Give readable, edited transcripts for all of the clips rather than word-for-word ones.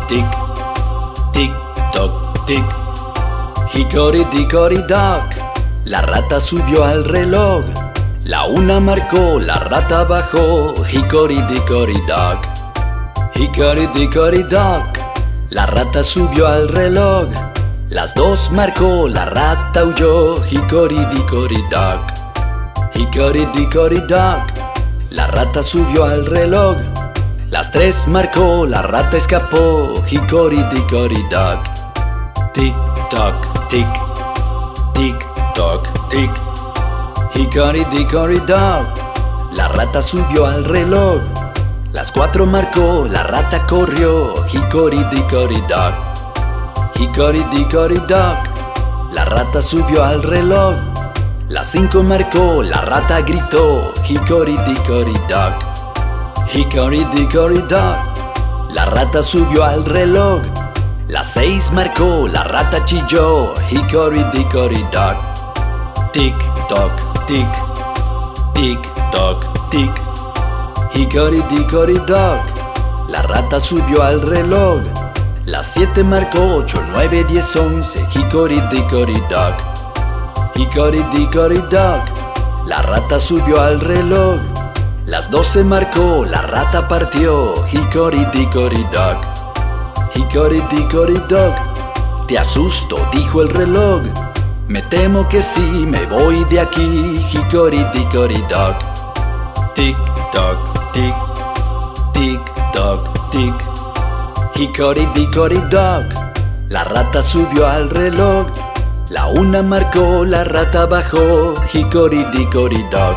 tic, tic, toc, tic. Hickory dickory dock, la rata subió al reloj. La una marcó, la rata bajó. Hickory dickory dock. Hickory dickory dock, la rata subió al reloj. Las dos marcó, la rata huyó. Hickory dickory dock. Hickory dickory dock, la rata subió al reloj. Las tres marcó, la rata escapó. Hickory dickory dock. Tic toc, tic, tic toc, tic. Hickory dickory dock, la rata subió al reloj. Las cuatro marcó, la rata corrió. Hickory dickory dock. Hickory dickory dock, la rata subió al reloj. Las cinco marcó, la rata gritó. Hickory dickory dock. Hickory dickory dock, la rata subió al reloj. Las seis marcó, la rata chilló. Hickory dickory dock. Tic toc, tic, tic toc, tic. Hickory dickory dock, la rata subió al reloj. Las siete marcó, 8, 9, 10, 11. Hickory dickory dock. Hickory dickory dock, la rata subió al reloj. Las 12 marcó, la rata partió. Hickory dickory dock. Hickory dickory dock, te asusto, dijo el reloj. Me temo que sí, me voy de aquí. Hickory dickory dock. Tic toc, tic, tic toc, tic. Hickory dickory dock, la rata subió al reloj. La una marcó, la rata bajó. Hickory dickory dock.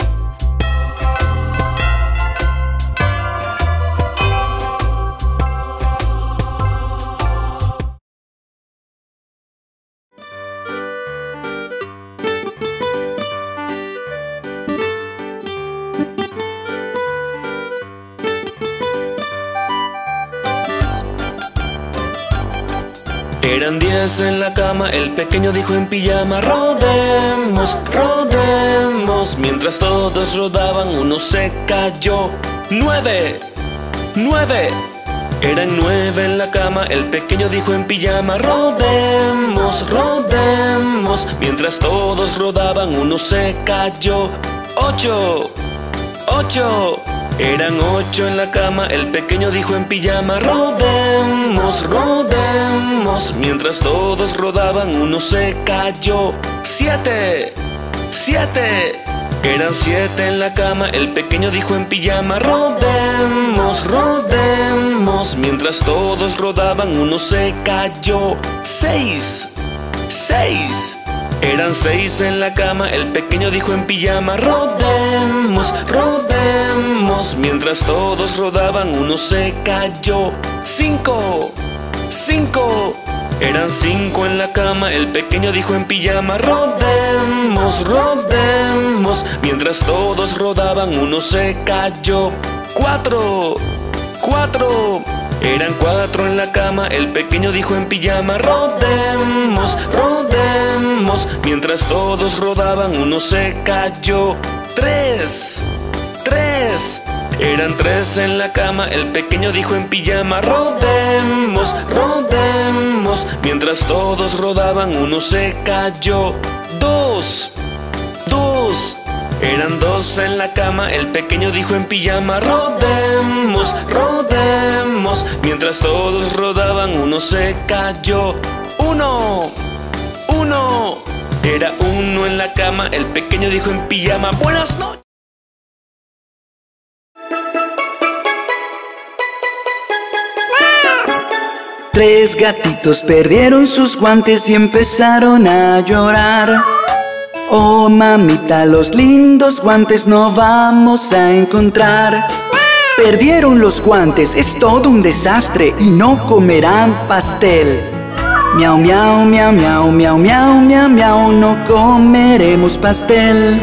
Eran 10 en la cama, el pequeño dijo en pijama: rodemos, rodemos. Mientras todos rodaban, uno se cayó. 9, 9. Eran 9 en la cama, el pequeño dijo en pijama: rodemos, rodemos. Mientras todos rodaban, uno se cayó. 8, 8. Eran 8 en la cama, el pequeño dijo en pijama: rodemos, rodemos. Mientras todos rodaban, uno se cayó. 7, 7. Eran 7 en la cama, el pequeño dijo en pijama: rodemos, rodemos. Mientras todos rodaban, uno se cayó. 6, 6. Eran 6 en la cama, el pequeño dijo en pijama: rodemos, rodemos. Mientras todos rodaban, uno se cayó. 5, 5. Eran 5 en la cama, el pequeño dijo en pijama: rodemos, rodemos. Mientras todos rodaban, uno se cayó. 4, 4. Eran 4 en la cama, el pequeño dijo en pijama: rodemos, rodemos. Mientras todos rodaban, uno se cayó. 3, 3. Eran 3 en la cama, el pequeño dijo en pijama: rodemos, rodemos. Mientras todos rodaban, uno se cayó. 2, 2. Eran 2 en la cama, el pequeño dijo en pijama: rodemos, rodemos. Mientras todos rodaban, uno se cayó. 1, 1. Era 1 en la cama, el pequeño dijo en pijama: buenas noches. Tres gatitos perdieron sus guantes y empezaron a llorar. Oh mamita, los lindos guantes no vamos a encontrar. Perdieron los guantes, es todo un desastre y no comerán pastel. Miau, miau, miau, miau, miau, miau, miau, miau, no comeremos pastel.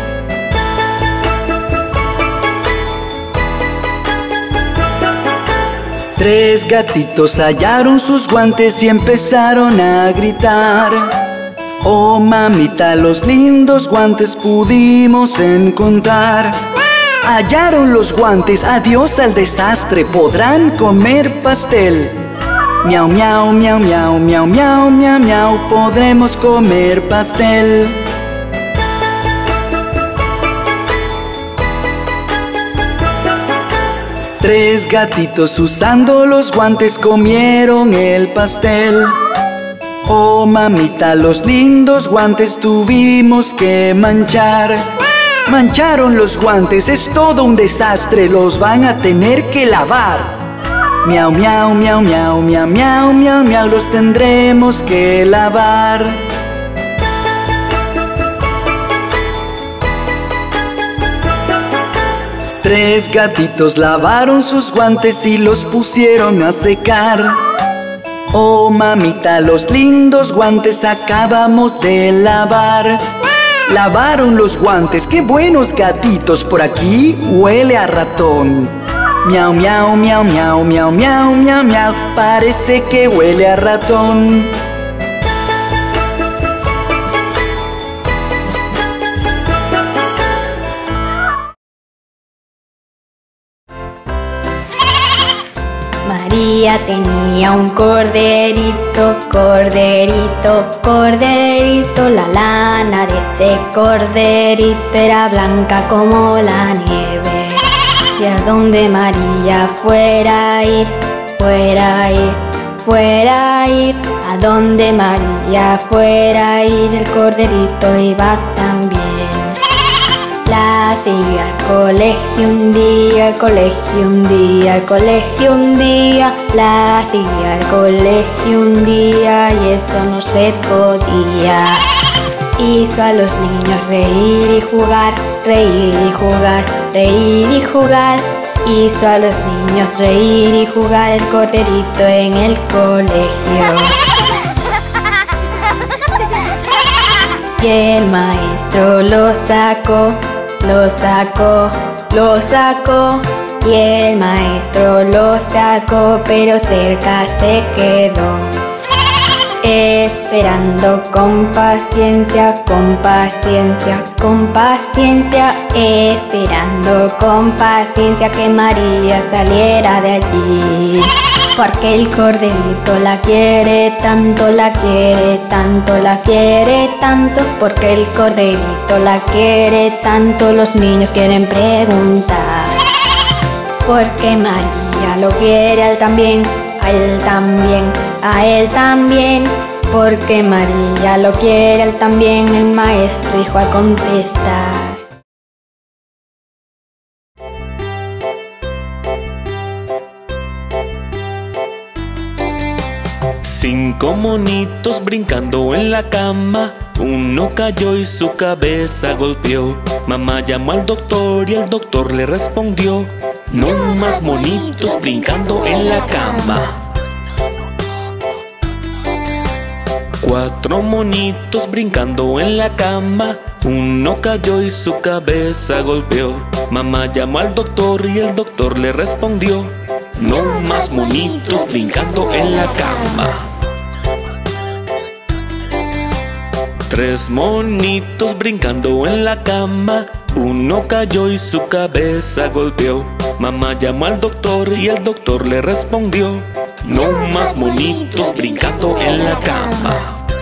Tres gatitos hallaron sus guantes y empezaron a gritar. Oh mamita, los lindos guantes pudimos encontrar. Hallaron los guantes, adiós al desastre, podrán comer pastel. Miau, miau, miau, miau, miau, miau, miau, miau, podremos comer pastel. Tres gatitos usando los guantes comieron el pastel. Oh mamita, los lindos guantes tuvimos que manchar. Mancharon los guantes, es todo un desastre, los van a tener que lavar. Miau, miau, miau, miau, miau, miau, miau, miau, los tendremos que lavar. Tres gatitos lavaron sus guantes y los pusieron a secar. Oh mamita, los lindos guantes acabamos de lavar. Lavaron los guantes, qué buenos gatitos, por aquí huele a ratón. Miau, miau, miau, miau, miau, miau, miau, miau, parece que huele a ratón. María tenía un corderito, corderito, corderito. La lana de ese corderito era blanca como la nieve. Y a donde María fuera a ir, fuera a ir, fuera a ir, a donde María fuera a ir, el corderito iba también. La siguió al colegio un día, al colegio un día, al colegio un día. La siguió al colegio un día y eso no se podía. Hizo a los niños reír y jugar, reír y jugar, reír y jugar. Hizo a los niños reír y jugar el corderito en el colegio. Y el maestro lo sacó, lo sacó, lo sacó. Y el maestro lo sacó, pero cerca se quedó. Esperando con paciencia, con paciencia, con paciencia. Esperando con paciencia que María saliera de allí. Porque el corderito la quiere tanto, la quiere tanto, la quiere tanto. Porque el corderito la quiere tanto, los niños quieren preguntar. Porque María lo quiere a él también, a él también, a él también. Porque María lo quiere a él también, el maestro dijo al contestar. 5 monitos brincando en la cama. Uno cayó y su cabeza golpeó. Mamá llamó al doctor y el doctor le respondió: no más monitos brincando en la cama. 4 monitos brincando en la cama. Uno cayó y su cabeza golpeó. Mamá llamó al doctor y el doctor le respondió: no más monitos brincando en la cama. 3 monitos brincando en la cama. Uno cayó y su cabeza golpeó. Mamá llamó al doctor y el doctor le respondió: no más monitos brincando en la cama.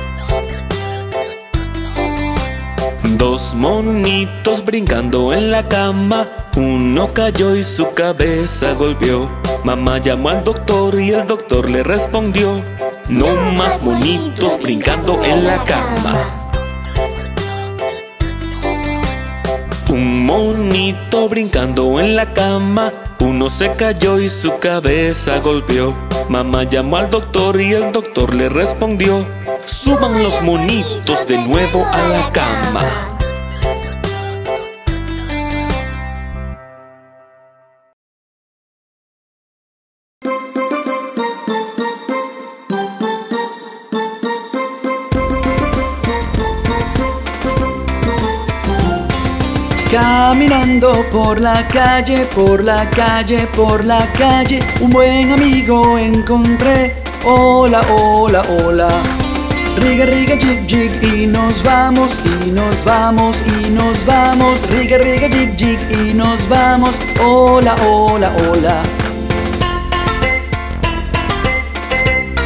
2 monitos brincando en la cama. Uno cayó y su cabeza golpeó. Mamá llamó al doctor y el doctor le respondió: no más monitos brincando en la cama. Un monito brincando en la cama. Uno se cayó y su cabeza golpeó. Mamá llamó al doctor y el doctor le respondió: suban los monitos de nuevo a la cama. Caminando por la calle, por la calle, por la calle, un buen amigo encontré. Hola, hola, hola. Riga, riga, jig, jig, y nos vamos, y nos vamos, y nos vamos. Riga, riga, jig, jig, y nos vamos. Hola, hola, hola.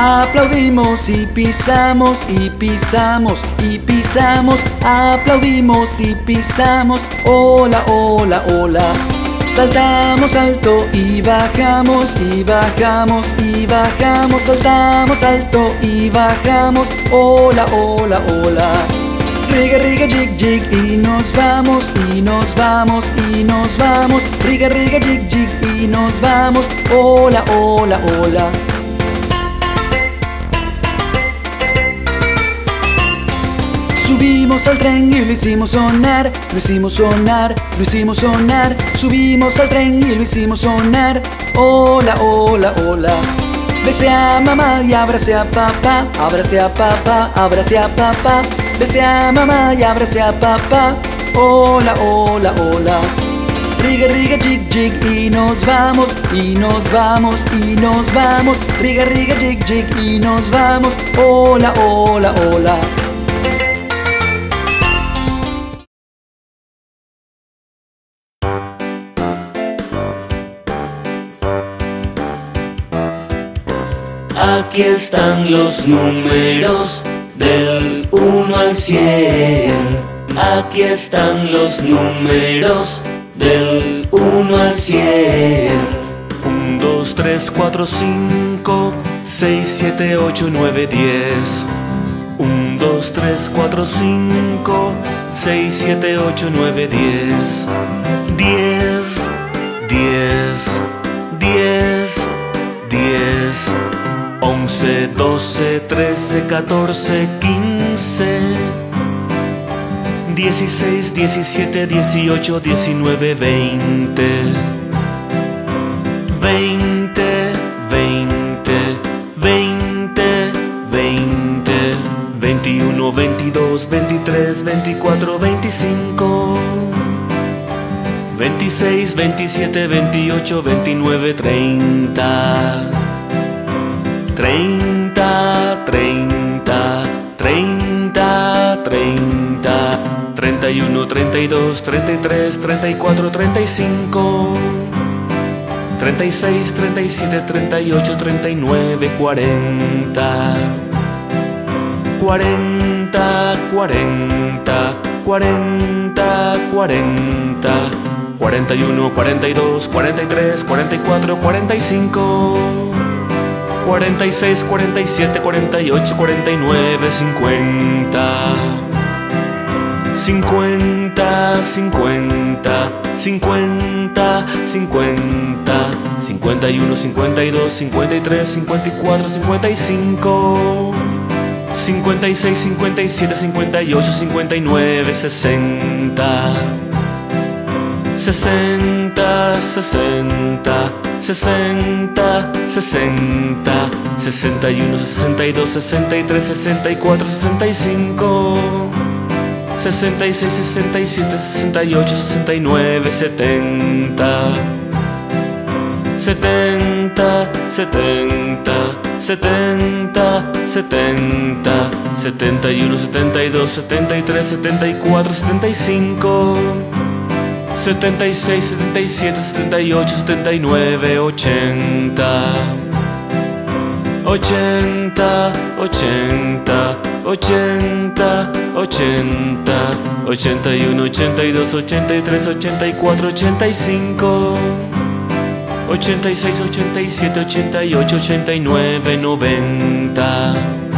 Aplaudimos y pisamos y pisamos y pisamos. Aplaudimos y pisamos. Hola, hola, hola. Saltamos alto y bajamos y bajamos y bajamos. Saltamos alto y bajamos. Hola, hola, hola. Riga, riga, jig, jig y nos vamos y nos vamos y nos vamos. Riga, riga, jig, jig y nos vamos. Hola, hola, hola. Subimos al tren y lo hicimos sonar, lo hicimos sonar, lo hicimos sonar. Subimos al tren y lo hicimos sonar. Hola, hola, hola. Bese a mamá y abrace a papá, abrace a papá, abrace a papá. Bese a mamá y abrace a papá. Hola, hola, hola. Riga, riga, jig, jig y nos vamos y nos vamos y nos vamos. Riga, riga, jig, jig y nos vamos. Hola, hola, hola. Aquí están los números del 1 al 100. Aquí están los números del 1 al 100. 1, 2, 3, 4, 5, 6, 7, 8, 9, 10. 1, 2, 3, 4, 5, 6, 7, 8, 9, 10. 10, 10, 10, 10. 11, 12, 13, 14, 15, 16, 17, 18, 19, 20, 20, 20, 20, 20, 21, 22, 23, 24, 25, 26, 27, 28, 29, 30. 30, 30, 30, 30, 31, 32, 33, 34, 35, 36, 37, 38, 39, 40, 40, 40, 40, 40, 41, 42, 43, 44, 45, 46, 47, 48, 49, 50, 50, 50, 50, 50, 51, 52, 53, 54, 55, 56, 57, 58, 59, 60, 60, 60, 60, 60, 61, 62, 63, 64, 65, 66, 67, 68, 69, 70, 70, 70, 70, 70, 71, 72, 73, 74, 75, 76, 77, 78, 79, 80, 80, 80, 80, 80, 81, 82, 83, 84, 85, 86, 87, 88, 89, 90,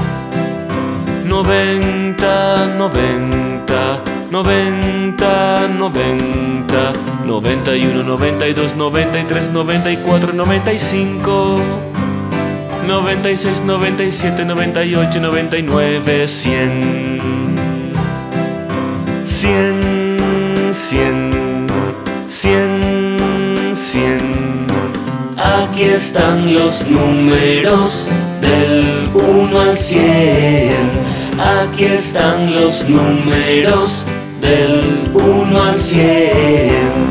90, 90, 90, 90, 91, 92, 93, 94, 95, 96, 97, 98, 99, 100, 100, 100, 100, 100. Aquí están los números del 1 al 100. Aquí están los números del 1 al 100.